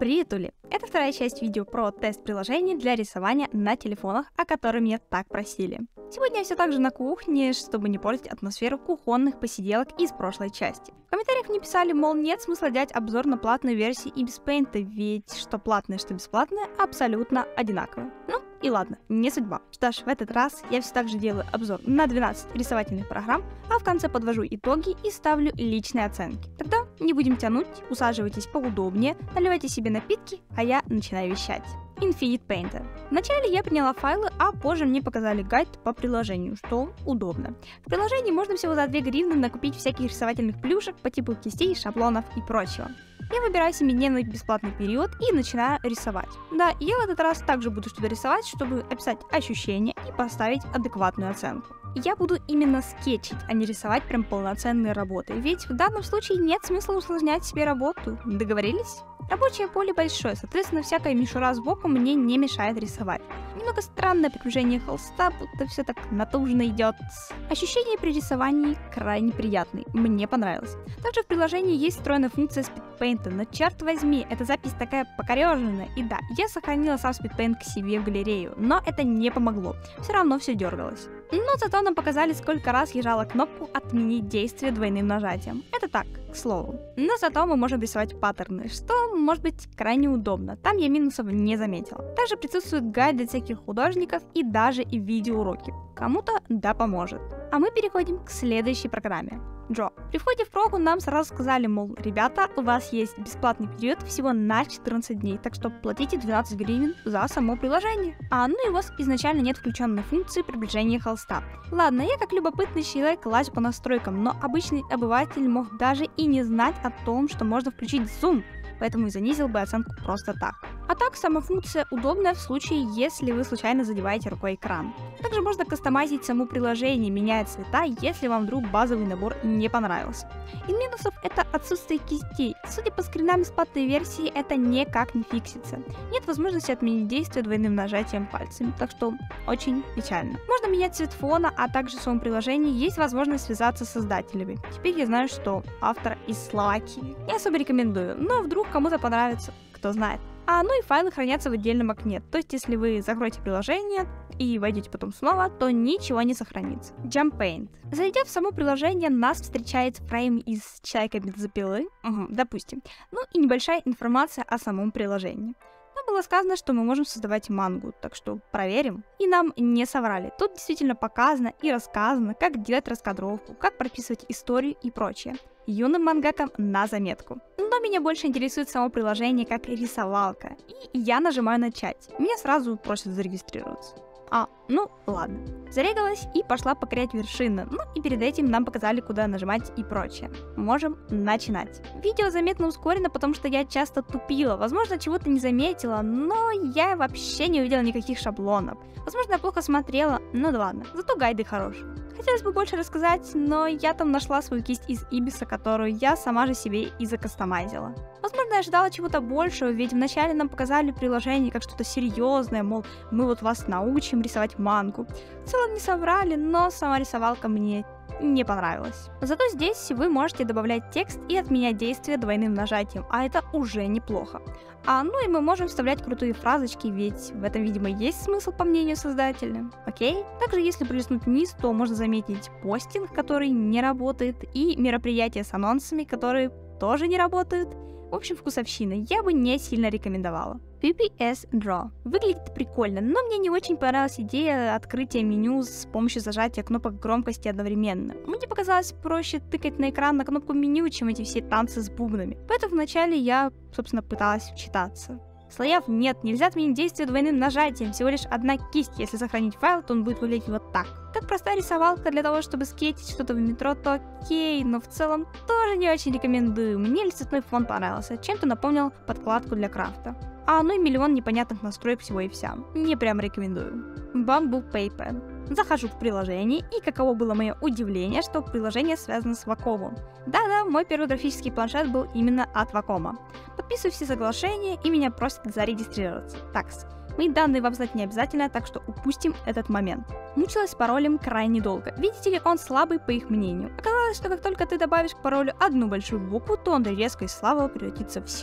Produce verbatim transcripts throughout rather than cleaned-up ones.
Приветули! Это вторая часть видео про тест приложений для рисования на телефонах, о котором меня так просили. Сегодня я все так же на кухне, чтобы не портить атмосферу кухонных посиделок из прошлой части. В комментариях мне писали, мол, нет смысла делать обзор на платную версию и без пейнта, ведь что платное, что бесплатное абсолютно одинаково. Ну, и ладно, не судьба. Что ж, в этот раз я все так же делаю обзор на двенадцать рисовательных программ, а в конце подвожу итоги и ставлю личные оценки. Тогда не будем тянуть, усаживайтесь поудобнее, наливайте себе напитки, а я начинаю вещать. Infinite Painter. Вначале я приняла файлы, а позже мне показали гайд по приложению, что удобно. В приложении можно всего за две гривны накупить всяких рисовательных плюшек по типу кистей, шаблонов и прочего. Я выбираю семидневный бесплатный период и начинаю рисовать. Да, я в этот раз также буду что-то рисовать, чтобы описать ощущения и поставить адекватную оценку. Я буду именно скетчить, а не рисовать прям полноценные работы, ведь в данном случае нет смысла усложнять себе работу. Договорились? Рабочее поле большое, соответственно, всякая мишура сбоку мне не мешает рисовать. Немного странное приближение холста, будто все так натужно идет. Ощущения при рисовании крайне приятные, мне понравилось. Также в приложении есть встроенная функция спидпейнта, но черт возьми, эта запись такая покореженная. И да, я сохранила сам спидпейнт к себе в галерею, но это не помогло, все равно все дергалось. Но зато нам показали, сколько раз я жала кнопку «Отменить действие двойным нажатием». Это так, к слову. Но зато мы можем рисовать паттерны, что может быть крайне удобно. Там я минусов не заметила. Также присутствует гайд для всяких художников и даже и видеоуроки. Кому-то да поможет. А мы переходим к следующей программе. Draw. При входе в прогу нам сразу сказали, мол, ребята, у вас есть бесплатный период всего на четырнадцать дней, так что платите двенадцать гривен за само приложение. А ну и у вас изначально нет включенной функции приближения холста. Ладно, я как любопытный человек лазю по настройкам, но обычный обыватель мог даже и не знать о том, что можно включить зум, поэтому и занизил бы оценку просто так. А так, сама функция удобная в случае, если вы случайно задеваете рукой экран. Также можно кастомизить само приложение, меняя цвета, если вам вдруг базовый набор не понравился. Из минусов это отсутствие кистей. Судя по скринам бесплатной версии, это никак не фиксится. Нет возможности отменить действие двойным нажатием пальцами, так что очень печально. Можно менять цвет фона, а также в своем приложении есть возможность связаться с создателями. Теперь я знаю, что автор из Словакии. Не особо рекомендую, но вдруг кому-то понравится, кто знает. А ну и файлы хранятся в отдельном окне, то есть если вы закроете приложение и войдете потом снова, то ничего не сохранится. Jump Paint. Зайдя в само приложение, нас встречает фрейм из Человека-бензопилы, угу, допустим, ну и небольшая информация о самом приложении. Там было сказано, что мы можем создавать мангу, так что проверим. И нам не соврали. Тут действительно показано и рассказано, как делать раскадровку, как прописывать историю и прочее. Юным мангакам на заметку. Но меня больше интересует само приложение как рисовалка. И я нажимаю начать. Меня сразу просят зарегистрироваться. А, ну ладно. Зарегалась и пошла покорять вершины. Ну и перед этим нам показали, куда нажимать и прочее. Можем начинать. Видео заметно ускорено, потому что я часто тупила. Возможно, чего-то не заметила, но я вообще не увидела никаких шаблонов. Возможно, я плохо смотрела, ну да ладно. Зато гайды хорошие. Хотелось бы больше рассказать, но я там нашла свою кисть из Ибиса, которую я сама же себе и закастомайзила. Возможно, я ожидала чего-то большего, ведь вначале нам показали приложение как что-то серьезное, мол, мы вот вас научим рисовать мангу. В целом не соврали, но сама рисовалка мне не понравилась. Зато здесь вы можете добавлять текст и отменять действие двойным нажатием, а это уже неплохо. А ну и мы можем вставлять крутые фразочки, ведь в этом, видимо, есть смысл по мнению создателя. Окей? Также, если пролистнуть вниз, то можно заметить постинг, который не работает, и мероприятия с анонсами, которые тоже не работают. В общем, вкусовщина я бы не сильно рекомендовала. пи пи эс Draw. Выглядит прикольно, но мне не очень понравилась идея открытия меню с помощью зажатия кнопок громкости одновременно. Мне показалось проще тыкать на экран на кнопку меню, чем эти все танцы с бубнами. Поэтому вначале я, собственно, пыталась вчитаться. Слоев нет, нельзя отменить действие двойным нажатием, всего лишь одна кисть. Если сохранить файл, то он будет выглядеть вот так. Как простая рисовалка для того, чтобы скетчить что-то в метро, то окей, но в целом тоже не очень рекомендую. Мне цветной фон понравился, чем-то напомнил подкладку для крафта. А ну и миллион непонятных настроек всего и вся. Не прям рекомендую. Bamboo Paper. Захожу в приложение, и каково было мое удивление, что приложение связано с Вакомом. Да-да, мой первый графический планшет был именно от Вакома. Подписываю все соглашения, и меня просят зарегистрироваться. Такс. Мои данные вам знать не обязательно, так что упустим этот момент. Мучилась с паролем крайне долго. Видите ли, он слабый по их мнению. Оказалось, что как только ты добавишь к паролю одну большую букву, то он резко из слабого превратится в сильный.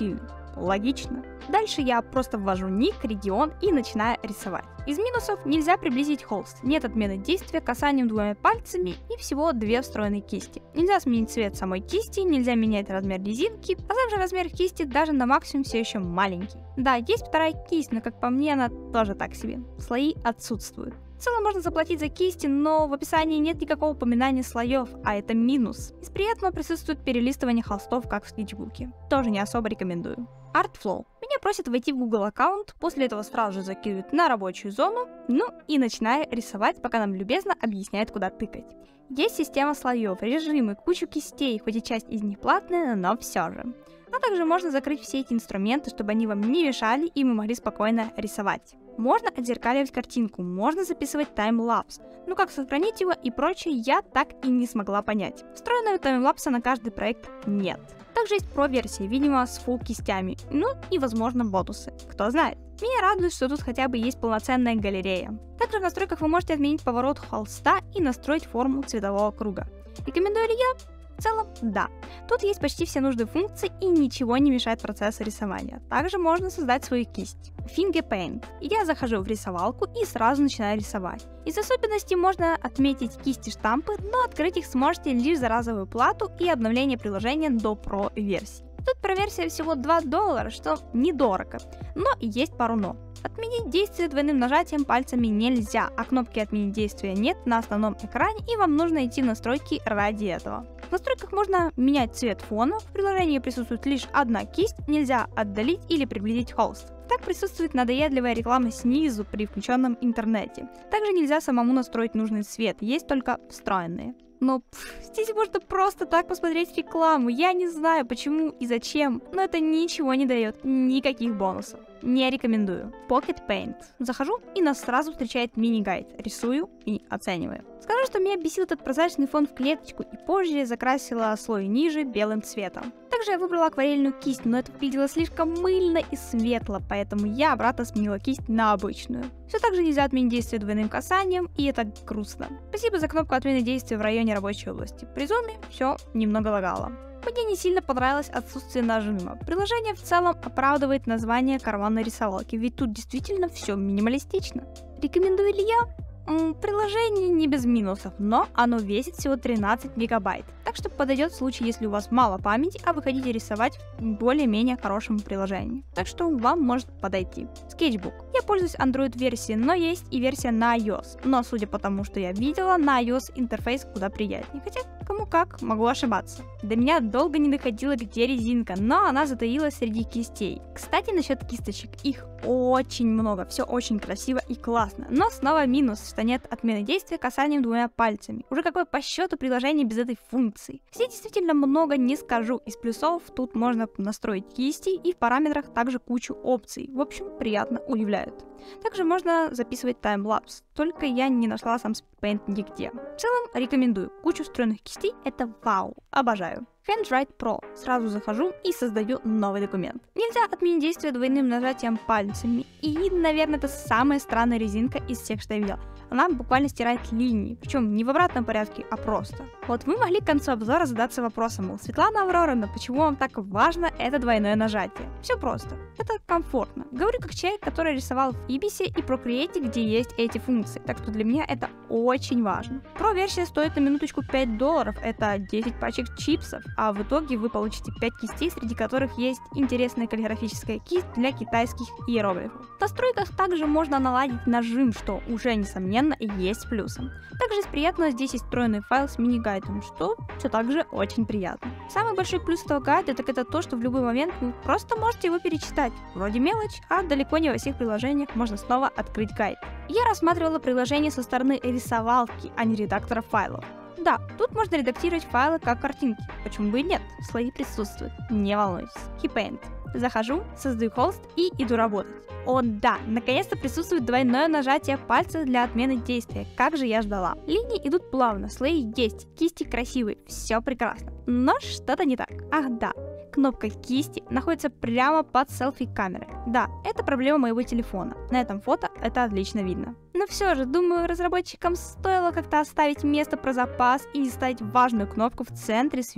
логично. Дальше я просто ввожу ник, регион и начинаю рисовать. Из минусов: нельзя приблизить холст, нет отмены действия касанием двумя пальцами и всего две встроенные кисти. Нельзя сменить цвет самой кисти, нельзя менять размер резинки, а сам же размер кисти даже на максимум все еще маленький. Да, есть вторая кисть, но как по мне она тоже так себе. Слои отсутствуют. В целом можно заплатить за кисти, но в описании нет никакого упоминания слоев, а это минус. Из приятного присутствует перелистывание холстов, как в скетчбуке. Тоже не особо рекомендую. Artflow. Меня просят войти в Google аккаунт, после этого сразу же закидывают на рабочую зону, ну и начинаю рисовать, пока нам любезно объясняют, куда тыкать. Есть система слоев, режимы, кучу кистей, хоть и часть из них платная, но все же. А также можно закрыть все эти инструменты, чтобы они вам не мешали и мы могли спокойно рисовать. Можно отзеркаливать картинку, можно записывать таймлапс, но как сохранить его и прочее я так и не смогла понять. Встроенного таймлапса на каждый проект нет. Также есть про-версия, видимо, с фулл кистями, ну и возможно бонусы, кто знает. Меня радует, что тут хотя бы есть полноценная галерея. Также в настройках вы можете отменить поворот холста и настроить форму цветового круга. Рекомендую ли я? В целом, да. Тут есть почти все нужные функции и ничего не мешает процессу рисования. Также можно создать свою кисть. Finger Paint. Я захожу в рисовалку и сразу начинаю рисовать. Из особенностей можно отметить кисти штампы, но открыть их сможете лишь за разовую плату и обновление приложения до Pro версии. Тут про версия всего два доллара, что недорого, но есть пару но. Отменить действие двойным нажатием пальцами нельзя, а кнопки «Отменить действие» нет на основном экране, и вам нужно идти в настройки ради этого. В настройках можно менять цвет фона, в приложении присутствует лишь одна кисть, нельзя отдалить или приблизить холст. Так присутствует надоедливая реклама снизу при включенном интернете. Также нельзя самому настроить нужный цвет, есть только встроенные. Но пф, здесь можно просто так посмотреть рекламу, я не знаю почему и зачем, но это ничего не дает, никаких бонусов. Не рекомендую. Pocket Paint. Захожу и нас сразу встречает мини-гайд. Рисую и оцениваю. Скажу, что меня бесил этот прозрачный фон в клеточку, и позже я закрасила слой ниже белым цветом. Также я выбрала акварельную кисть, но это выглядело слишком мыльно и светло, поэтому я обратно сменила кисть на обычную. Все так же нельзя отменить действие двойным касанием, и это грустно. Спасибо за кнопку отмены действия в районе рабочей области. При зуме все немного лагало. Мне не сильно понравилось отсутствие нажима. Приложение в целом оправдывает название карманной рисовалки, ведь тут действительно все минималистично. Рекомендую ли я? М, приложение не без минусов, но оно весит всего тринадцать мегабайт, так что подойдет в случае, если у вас мало памяти, а вы хотите рисовать в более-менее хорошем приложении. Так что вам может подойти. Sketchbook. Я пользуюсь Android-версией, но есть и версия на iOS, но судя по тому, что я видела, на iOS интерфейс куда приятнее, хотя кому как, могу ошибаться. До меня долго не доходило, где резинка, но она затаилась среди кистей. Кстати, насчет кисточек, их очень много, все очень красиво и классно, но снова минус, что нет отмены действия касанием двумя пальцами. Уже какое по счету приложение без этой функции? Здесь действительно много не скажу. Из плюсов тут можно настроить кисти и в параметрах также кучу опций. В общем, приятно удивляют. Также можно записывать таймлапс, только я не нашла сам Paint нигде. В целом рекомендую, кучу встроенных кистей это вау, обожаю. Handwrite Pro. Сразу захожу и создаю новый документ. Нельзя отменить действие двойным нажатием пальцами. И, наверное, это самая странная резинка из всех, что я видела. Она буквально стирает линии, причем не в обратном порядке, а просто. Вот вы могли к концу обзора задаться вопросом, мол, Светлана Авроровна, почему вам так важно это двойное нажатие? Все просто. Это комфортно. Говорю как человек, который рисовал в Ibis и Procreate, где есть эти функции, так что для меня это очень важно. Про-версия стоит на минуточку пять долларов, это десять пачек чипсов, а в итоге вы получите пять кистей, среди которых есть интересная каллиграфическая кисть для китайских иероглифов. В настройках также можно наладить нажим, что уже несомненно и есть плюсом. Также из приятного здесь есть встроенный файл с мини-гайдом, что все также очень приятно. Самый большой плюс этого гайда так это то, что в любой момент вы просто можете его перечитать. Вроде мелочь, а далеко не во всех приложениях можно снова открыть гайд. Я рассматривала приложение со стороны рисовалки, а не редактора файлов. Да, тут можно редактировать файлы как картинки, почему бы и нет, слои присутствуют, не волнуйтесь. Keypaint. Захожу, создаю холст и иду работать. О да, наконец-то присутствует двойное нажатие пальца для отмены действия, как же я ждала. Линии идут плавно, слои есть, кисти красивые, все прекрасно. Но что-то не так. Ах да, кнопка кисти находится прямо под селфи-камерой. Да, это проблема моего телефона, на этом фото это отлично видно. Но все же, думаю, разработчикам стоило как-то оставить место про запас и ставить важную кнопку в центре сверху.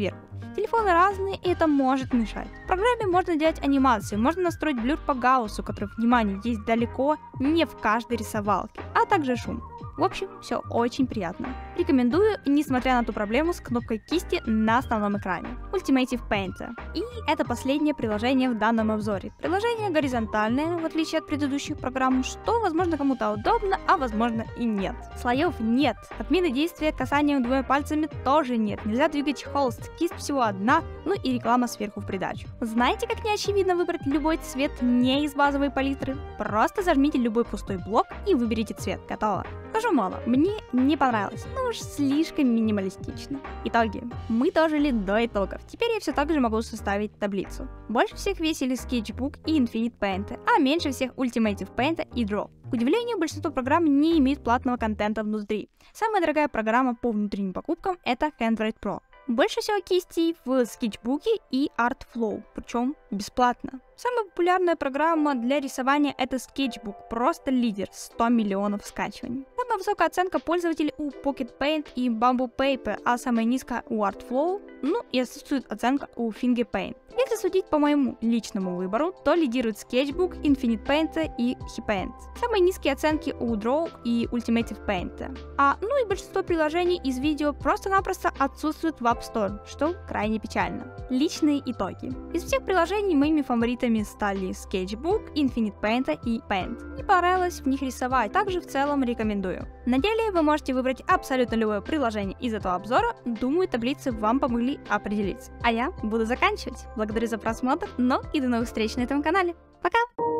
Телефоны разные, и это может мешать. В программе можно делать анимации, можно настроить блюр по Гауссу, который, внимание, есть далеко не в каждой рисовалке, а также шум. В общем, все очень приятно. Рекомендую, несмотря на ту проблему с кнопкой кисти на основном экране. Ultimative Painter. И это последнее приложение в данном обзоре. Приложение горизонтальное, в отличие от предыдущих программ, что, возможно, кому-то удобно, а возможно и нет. Слоев нет. Отмены действия касанием двумя пальцами тоже нет. Нельзя двигать холст, кисть всего одна, ну и реклама сверху в придачу. Знаете, как неочевидно выбрать любой цвет не из базовой палитры? Просто зажмите любой пустой блок и выберите цвет. Готово. Скажу мало, мне не понравилось, но уж слишком минималистично. Итоги. Мы дожили до итогов. Теперь я все так же могу составить таблицу. Больше всех весили Sketchbook и Infinite Paint, а меньше всех Ultimative Paint и Draw. К удивлению, большинство программ не имеет платного контента внутри. Самая дорогая программа по внутренним покупкам — это Handwrite Pro. Больше всего кистей в Sketchbook и Artflow, причем бесплатно. Самая популярная программа для рисования — это Sketchbook, просто лидер, сто миллионов скачиваний. Самая высокая оценка пользователей у Pocket Paint и Bamboo Paper, а самая низкая у Artflow, ну и отсутствует оценка у Finger Paint. Если судить по моему личному выбору, то лидирует Sketchbook, Infinite Paint и HePaint. Самые низкие оценки у Draw и Ultimative Paint. А, ну и большинство приложений из видео просто-напросто отсутствует в App Store, что крайне печально. Личные итоги. Из всех приложений моими фаворитами стали Sketchbook, Infinite Paint и Paint. Не понравилось в них рисовать, также в целом рекомендую. На деле вы можете выбрать абсолютно любое приложение из этого обзора, думаю, таблицы вам помогли определиться. А я буду заканчивать. Благодарю за просмотр, но и до новых встреч на этом канале. Пока!